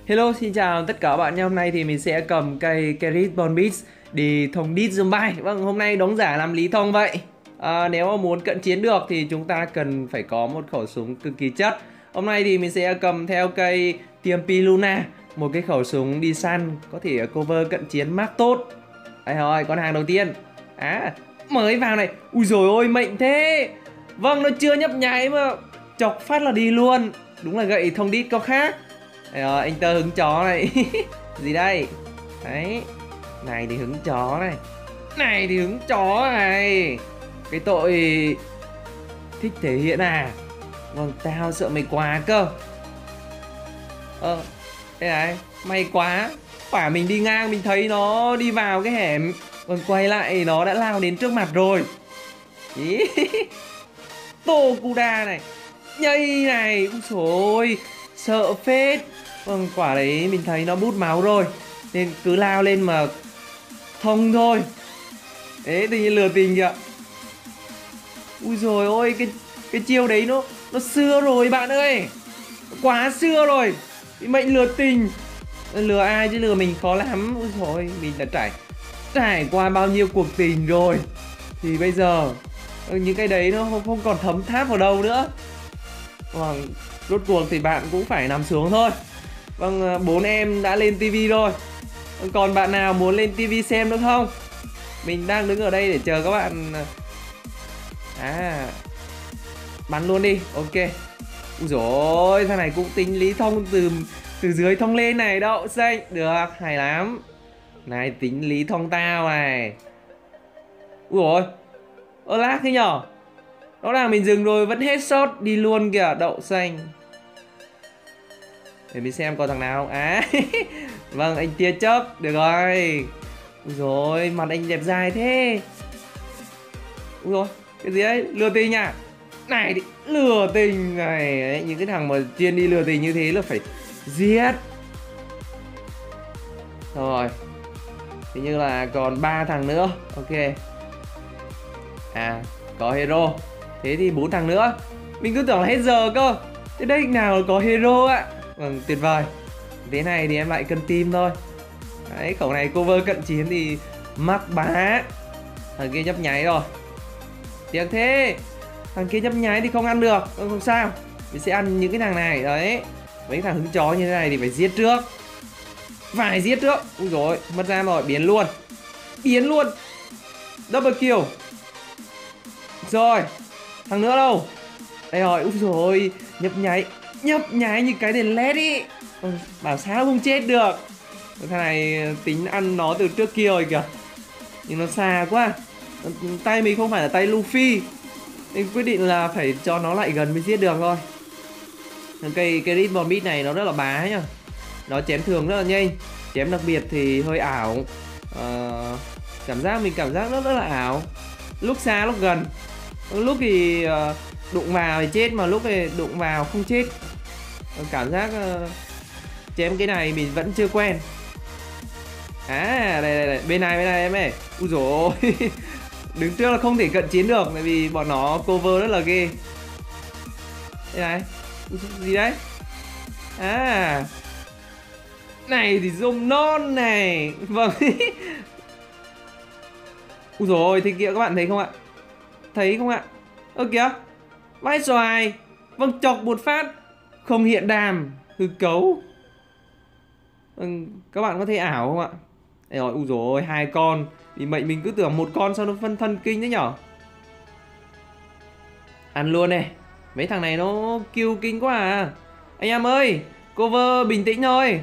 Hello, xin chào tất cả các bạn nha. Hôm nay thì mình sẽ cầm cây Kerit Bonbits đi thông đít Zombai. Vâng, hôm nay đóng giả làm Lý Thông vậy. Nếu mà muốn cận chiến được thì chúng ta cần phải có một khẩu súng cực kỳ chất. Hôm nay thì mình sẽ cầm theo cây TMP Luna, một cái khẩu súng đi săn có thể cover cận chiến mát tốt. Đây rồi, con hàng đầu tiên. Mới vào này. Ui dồi ôi, mệnh thế. Vâng, nó chưa nhấp nháy mà chọc phát là đi luôn. Đúng là gậy thông đít có khác. Đây rồi, anh tơ hứng chó này. Gì đây? Đấy. Này thì hứng chó này. Này thì hứng chó này. Cái tội thích thể hiện à? Vâng, tao sợ mày quá cơ. Đây này, may quá. Quả mình đi ngang mình thấy nó đi vào cái hẻm. Còn quay lại nó đã lao đến trước mặt rồi. Ý. Tô Kuda này. Nhây này. Úi dồi ôi, sợ phết. Vâng, quả đấy mình thấy nó bút máu rồi nên cứ lao lên mà thông thôi. Đấy, tự nhiên lừa tình kìa. Ui dồi ôi, cái chiêu đấy nó xưa rồi bạn ơi. Quá xưa rồi. Bị mệnh lừa tình. Lừa ai chứ lừa mình khó lắm. Ui dồi ôi, mình đã trải qua bao nhiêu cuộc tình rồi. Thì bây giờ những cái đấy nó không còn thấm tháp vào đâu nữa. Vâng, rốt cuộc thì bạn cũng phải nằm xuống thôi. Vâng, 4 em đã lên tivi rồi. Còn bạn nào muốn lên tivi xem nữa không? Mình đang đứng ở đây để chờ các bạn. Bắn luôn đi, ok. Úi dồi ôi, thằng này cũng tính Lý Thông từ dưới thông lên này. Đậu xanh, được, hay lắm. Này, tính Lý Thông tao này. Úi dồi ôi, lag thế nhở. Rõ ràng mình dừng rồi vẫn hết shot đi luôn kìa, đậu xanh. Để mình xem có thằng nào. Vâng, anh tia chớp. Được rồi. Ui dồi, mặt anh đẹp dài thế. Ui dồi, cái gì đấy? Lừa tình à? Này thì lừa tình này đấy. Những cái thằng mà chuyên đi lừa tình như thế là phải giết. Rồi, hình như là còn 3 thằng nữa. Ok. Có hero. Thế thì 4 thằng nữa. Mình cứ tưởng là hết giờ cơ. Thế đây nào có hero ạ. Vâng, tuyệt vời. Thế này thì em lại cân tim thôi. Đấy, khẩu này cover cận chiến thì mắc bá. Thằng kia nhấp nháy rồi. Tiếc thế. Thằng kia nhấp nháy thì không ăn được. Không sao, mình sẽ ăn những cái thằng này. Đấy, mấy thằng hứng chó như thế này thì phải giết trước. Phải giết trước. Ui dồi, mất ra rồi, biến luôn. Biến luôn. Double kill. Rồi, thằng nữa đâu? Đây rồi, úi dồi ôi, nhấp nháy như cái đèn led ý. Bảo sao không chết được. Thằng này tính ăn nó từ trước kia rồi kìa. Nhưng nó xa quá. Tay mình không phải là tay Luffy nên quyết định là phải cho nó lại gần mới giết được thôi. Cây Kerit Bonbits này nó rất là bá nhá. Nó chém thường rất là nhanh. Chém đặc biệt thì hơi ảo. Mình cảm giác rất là ảo. Lúc xa lúc gần. Lúc thì đụng vào thì chết, mà lúc thì đụng vào không chết. Cảm giác chém cái này mình vẫn chưa quen. Đây, bên này em ơi. Ui dồi ôi. Đứng trước là không thể cận chiến được tại vì bọn nó cover rất là ghê. Đây này. Gì đấy? Này thì rồng non này. Vâng. Ui dồi ôi, thế kia các bạn thấy không ạ? Thấy không ạ? Kìa, vãi xoài. Vâng, chọc một phát không hiện đàm, hư cấu. Các bạn có thấy ảo không ạ? Đây rồi, ui dồi ôi, 2 con. Thì mệnh mình cứ tưởng một con sao nó phân thân kinh thế nhở. Ăn luôn này. Mấy thằng này nó kill kinh quá à. Anh em ơi, cover bình tĩnh thôi.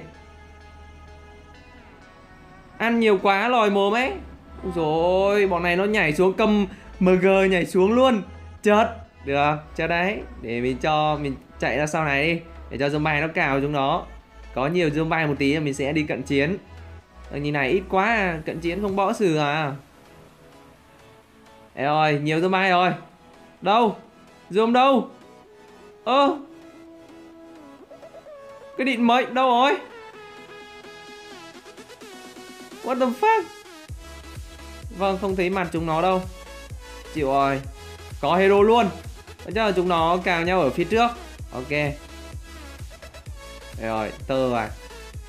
Ăn nhiều quá lòi mồm ấy. Ui dồi ôi, bọn này nó nhảy xuống cầm MG nhảy xuống luôn. Chết. Được, chết đấy. Để mình chạy ra sau này đi. Để cho zombie nó cào chúng nó. Có nhiều zombie một tí là mình sẽ đi cận chiến. Như này ít quá à. Cận chiến không bỏ xử à. Ê ơi, nhiều zombie rồi. Đâu? Zoom đâu? Cái định mệnh đâu rồi? What the fuck? Vâng, không thấy mặt chúng nó đâu. Chịu rồi. Có hero luôn. Chắc là chúng nó cào nhau ở phía trước. Ok. Đây rồi, tơ à.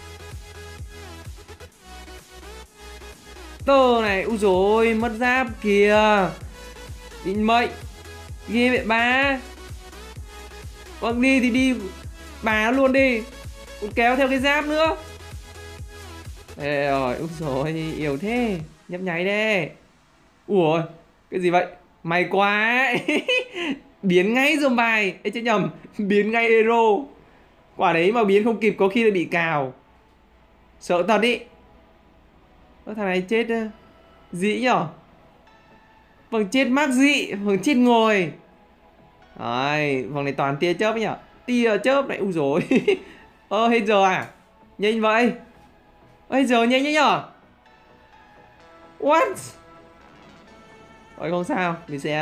tơ này. Úi dồi ôi, mất giáp kìa. Định mệnh. Ghê vậy ba. Vâng, đi thì đi bà luôn đi. Cũng kéo theo cái giáp nữa. Đây rồi, úi dồi ôi, yếu thế. Nhấp nháy đây. Ủa, cái gì vậy? May quá ấy. Biến ngay zombie. Ê chứ nhầm, biến ngay hero. Quả đấy mà biến không kịp có khi là bị cào. Sợ thật ý. Ơ, thằng này chết dĩ nhở. Vâng, chết mắc dị. Vâng, chết ngồi. Đấy, vòng này toàn tia chớp nhở. Tia chớp này, úi dồi. Hết giờ à? Nhanh vậy. Hết giờ nhanh nhở. What? Ôi không sao, mình sẽ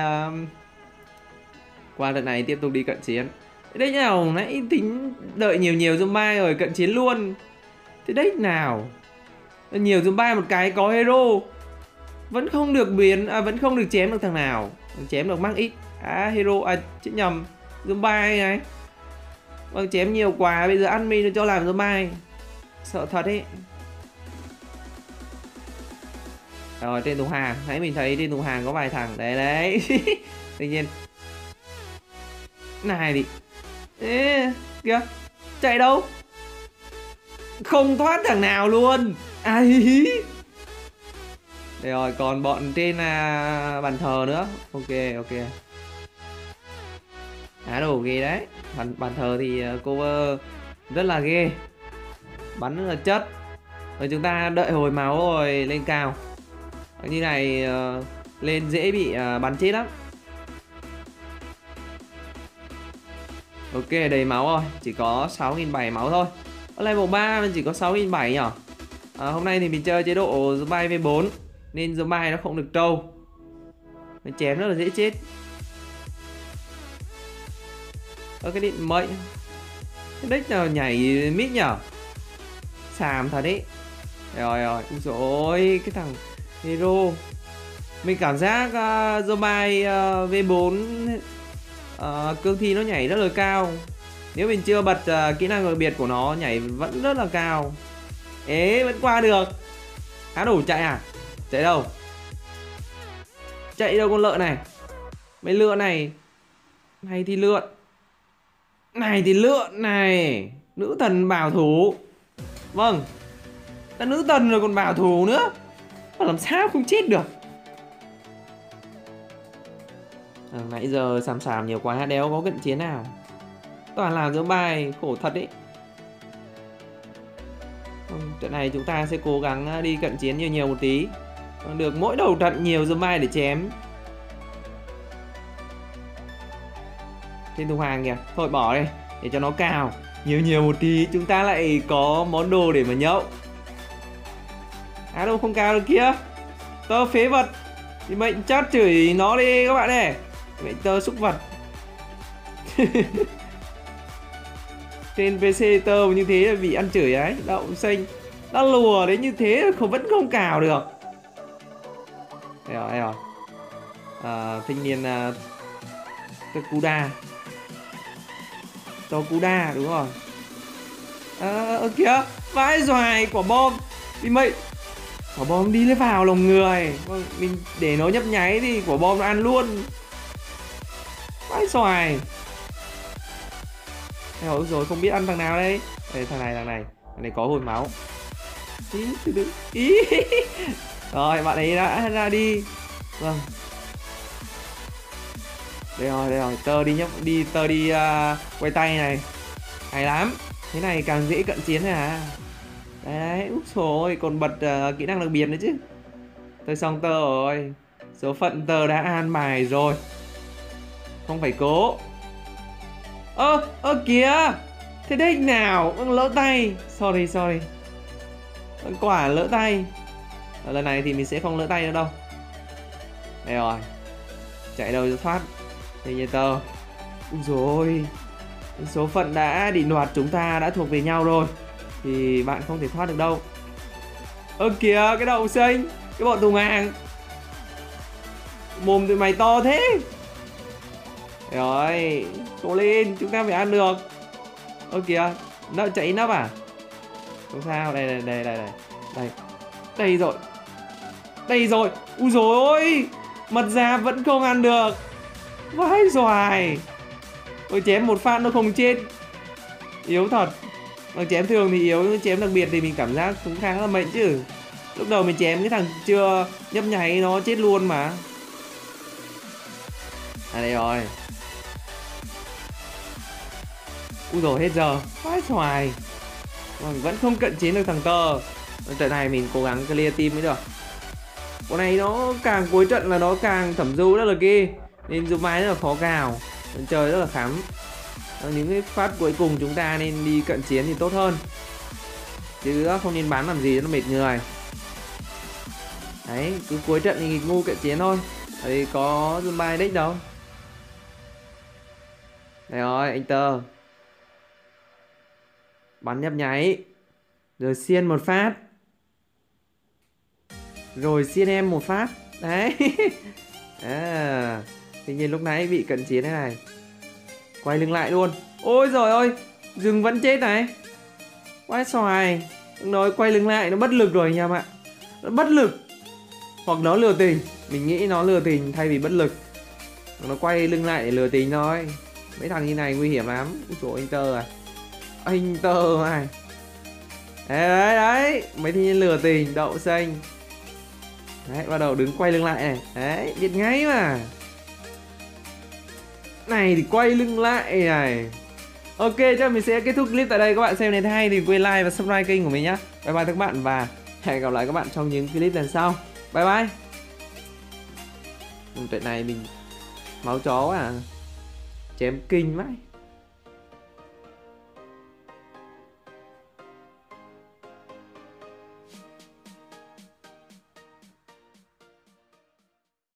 qua lần này tiếp tục đi cận chiến. Đấy nào, nãy tính đợi nhiều zombie rồi cận chiến luôn. Thế đấy nào. Nhiều zombie một cái có hero. Vẫn không được biến, vẫn không được chém được thằng nào. Chém được mắc ít. Hero, chứ nhầm. Zombie này. Vâng, chém nhiều quá, bây giờ ăn mi cho làm zombie. Sợ thật ấy. Rồi, trên thùng hàng, nãy mình thấy trên thùng hàng có vài thằng. Đấy đấy. Tự nhiên. Này đi. Ê, kìa. Chạy đâu? Không thoát thằng nào luôn. Đây rồi, còn bọn trên bàn thờ nữa. Ok. Đồ ghê đấy. Bàn thờ thì cover rất là ghê. Bắn rất là chất. Rồi chúng ta đợi hồi máu rồi lên cao. Như này lên dễ bị bắn chết lắm. Ok, đầy máu rồi. Chỉ có 6.700 máu thôi. Ở level 3 mình chỉ có 6.700 nhỉ. Hôm nay thì mình chơi chế độ zombie V4 nên zombie nó không được trâu. Mình chém rất là dễ chết. Cái định mệnh. Cái deck nào nhảy mid nhở. Xàm thật đấy. Rồi. Úi dồi ôi, cái thằng hero. Mình cảm giác zombie V4 cương thi nó nhảy rất là cao. Nếu mình chưa bật kỹ năng đặc biệt của nó, nhảy vẫn rất là cao. Vẫn qua được. Đủ chạy à? Chạy đâu? Chạy đâu con lợn này? Mấy lượn này. Này thì lượn. Này thì lượn này. Nữ thần bảo thủ. Vâng. Đã nữ thần rồi còn bảo thủ nữa. Mà làm sao không chết được. Nãy giờ xàm nhiều quá, đéo có cận chiến nào. Toàn làm zombie, khổ thật đấy. Trận này chúng ta sẽ cố gắng đi cận chiến nhiều một tí. Được mỗi đầu trận nhiều zombie để chém. Trên thùng hàng kìa. Thôi bỏ đi, để cho nó cào. Nhiều một tí chúng ta lại có món đồ để mà nhậu. Đâu không cào được kia. Tơ phế vật. Thì mệnh chát chửi nó đi các bạn này. Mệnh tơ xúc vật. Trên PC tơ như thế là bị ăn chửi ấy. Đậu xanh. Đã lùa đấy, như thế vẫn không cào được. Đây rồi. Thanh niên Tokuda. Tokuda đúng rồi. Kìa. Vãi doài quả bom. Đi mệnh. Quả bom đi lấy vào lòng người. Mình để nó nhấp nháy thì quả bom nó ăn luôn. Vãi xoài. Rồi không biết ăn thằng nào đây. Đây thằng này có hồi máu. Ý. Rồi bạn ấy đã ra đi. Vâng. Đây rồi. Tơ đi quay tay này. Hay lắm. Thế này càng dễ cận chiến à. Đấy. Úi xồi, còn bật kỹ năng đặc biệt nữa chứ. Tôi xong tơ rồi. Số phận tơ đã an bài rồi. Không phải cố. Kìa. Thế đấy nào. Lỡ tay. Sorry. Quả lỡ tay. Lần này thì mình sẽ không lỡ tay nữa đâu. Đây rồi. Chạy đâu cho thoát. Đây như tơ. Úi dồi. Số phận đã định đoạt chúng ta đã thuộc về nhau rồi. Thì bạn không thể thoát được đâu. Kìa, cái đậu xanh. Cái bọn thùng hàng. Mồm tụi mày to thế. Rồi. Cố lên, chúng ta phải ăn được. Kìa, nó chạy nắp à? Không sao, đây. Đây rồi. Đây rồi. Ui dồi ôi, mật giáp vẫn không ăn được. Vãi xoài. Ôi chém một phát nó không chết. Yếu thật. Mà chém thường thì yếu, nhưng chém đặc biệt thì mình cảm giác cũng khá là mạnh chứ. Lúc đầu mình chém cái thằng chưa nhấp nháy nó chết luôn mà. À đây rồi. Ui dồi hết giờ. Vãi xoài. Vẫn không cận chiến được thằng tơ. Trận này mình cố gắng clear team mới được. Con này nó càng cuối trận là nó càng thẩm du rất là kia, nên dùng máy rất là khó cào, chơi rất là khắm. Những cái phát cuối cùng chúng ta nên đi cận chiến thì tốt hơn, chứ không nên bắn làm gì nó mệt người. Đấy, cứ cuối trận thì ngu cận chiến thôi. Đấy, có Zumba deck đâu. Đây rồi, anh tơ bắn nhấp nháy rồi xiên một phát, rồi xiên em một phát. Đấy. À, tuy nhiên lúc nãy bị cận chiến thế này, quay lưng lại luôn. Ôi giời ơi, rừng vẫn chết này. Quái xoài. Nói quay lưng lại nó bất lực rồi anh em ạ. Nó bất lực. Hoặc nó lừa tình. Mình nghĩ nó lừa tình thay vì bất lực. Nó quay lưng lại để lừa tình thôi. Mấy thằng như này nguy hiểm lắm. Úi dồi, anh tơ à. Anh tơ này. Đấy đấy. Mấy thằng lừa tình đậu xanh. Đấy, bắt đầu đứng quay lưng lại này. Đấy, biết ngay mà. Này thì quay lưng lại này. Ok, cho mình sẽ kết thúc clip tại đây. Các bạn xem đến hay thì quên like và subscribe kênh của mình nhé. Bye bye các bạn và hẹn gặp lại các bạn trong những clip lần sau. Bye bye. Trận này mình máu chó à. Chém kinh vãi.